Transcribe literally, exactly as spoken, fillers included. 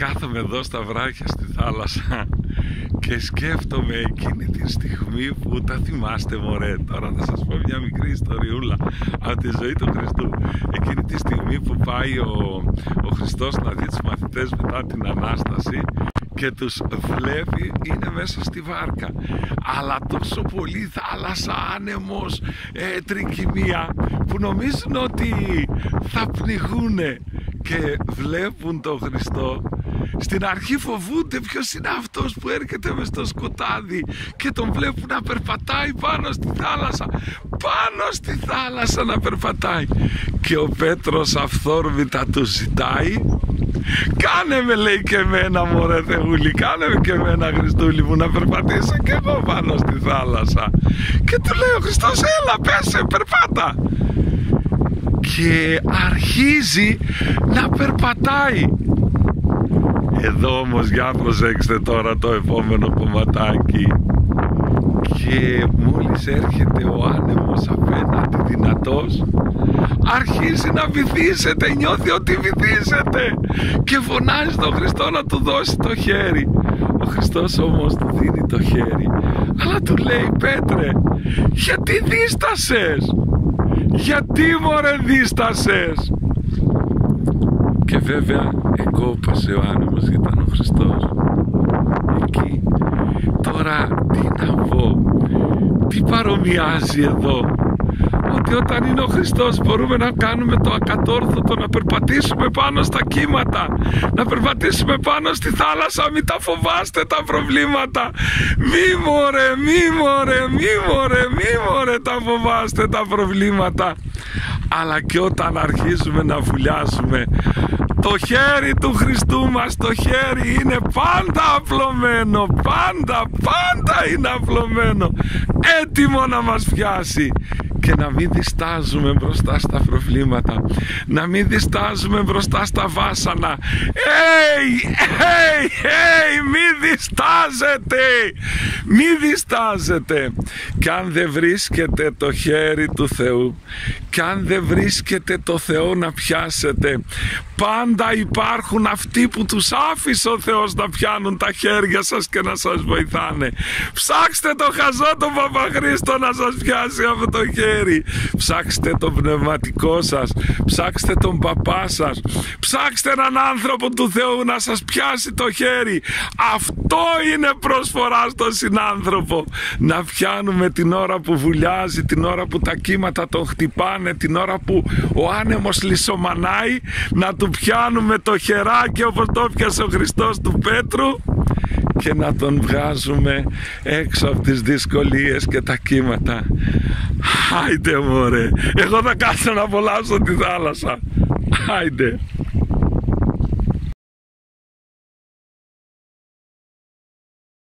κάθομαι εδώ στα βράχια στη θάλασσα και σκέφτομαι εκείνη τη στιγμή που, τα θυμάστε μωρέ, τώρα θα σας πω μια μικρή ιστοριούλα από τη ζωή του Χριστού. Εκείνη τη στιγμή που πάει ο, ο Χριστός να δει τους μαθητές μετά την Ανάσταση και τους βλέπει, είναι μέσα στη βάρκα, αλλά τόσο πολύ θάλασσα, άνεμος, ε, τρικυμία, που νομίζουν ότι θα πνιγούνε και βλέπουν τον Χριστό. Στην αρχή φοβούνται ποιος είναι αυτός που έρχεται μες στο σκοτάδι και τον βλέπουν να περπατάει πάνω στη θάλασσα, πάνω στη θάλασσα να περπατάει, και ο Πέτρος αυθόρμητα του ζητάει, κάνε με, λέει, και εμένα μωρέ Θεούλη, κάνε με και εμένα Χριστούλη μου να περπατήσω και εγώ πάνω στη θάλασσα. Και του λέει ο Χριστός, έλα πέσε, περπάτα. Και αρχίζει να περπατάει. Εδώ όμως για προσέξτε τώρα το επόμενο κομματάκι. Και μόλις έρχεται ο άνεμος απέναντι δυνατός, αρχίζει να βυθίζεται, νιώθει ότι βυθίζεται και φωνάζει τον Χριστό να του δώσει το χέρι. Ο Χριστός όμως του δίνει το χέρι, αλλά του λέει, Πέτρε, γιατί δίστασες, γιατί μωρέ δίστασες. Και βέβαια εγκόπασε ο άνεμος, ήταν ο Χριστός εκεί. Τώρα τι να πω, τι παρομοιάζει εδώ, ότι όταν είναι ο Χριστός μπορούμε να κάνουμε το ακατόρθωτο, να περπατήσουμε πάνω στα κύματα, να περπατήσουμε πάνω στη θάλασσα. Μην τα φοβάστε τα προβλήματα, μη μωρέ, μη μωρέ, μη μωρέ, μη μωρέ τα φοβάστε τα προβλήματα. Αλλά και όταν αρχίζουμε να βουλιάζουμε, το χέρι του Χριστού μας, το χέρι είναι πάντα απλωμένο, πάντα, πάντα είναι απλωμένο, έτοιμο να μας πιάσει. Και να μην διστάζουμε μπροστά στα προβλήματα, να μην διστάζουμε μπροστά στα βάσανα. Hey, hey, hey, μη διστάζετε, μη διστάζετε. Και αν δεν βρίσκετε το χέρι του Θεού, και αν δεν βρίσκετε το Θεό να πιάσετε, πάντα υπάρχουν αυτοί που τους άφησε ο Θεός να πιάνουν τα χέρια σας και να σας βοηθάνε. Ψάξτε το χαζό τον Παπαχρήστο να σας πιάσει αυτό το χέρι. Ψάξτε το πνευματικό σας, ψάξτε τον παπά σας, ψάξτε έναν άνθρωπο του Θεού να σας πιάσει το χέρι. Αυτό είναι προσφορά στον συνάνθρωπο. Να πιάνουμε την ώρα που βουλιάζει, την ώρα που τα κύματα τον χτυπάνε, την ώρα που ο άνεμος λυσομανάει, να του πιάνουμε το χεράκι όπως το πιάσε ο Χριστός του Πέτρου και να τον βγάζουμε έξω από τις δυσκολίες και τα κύματα. Άιντε μωρέ, εγώ θα κάτσω να απολαύσω τη θάλασσα. Άιντε.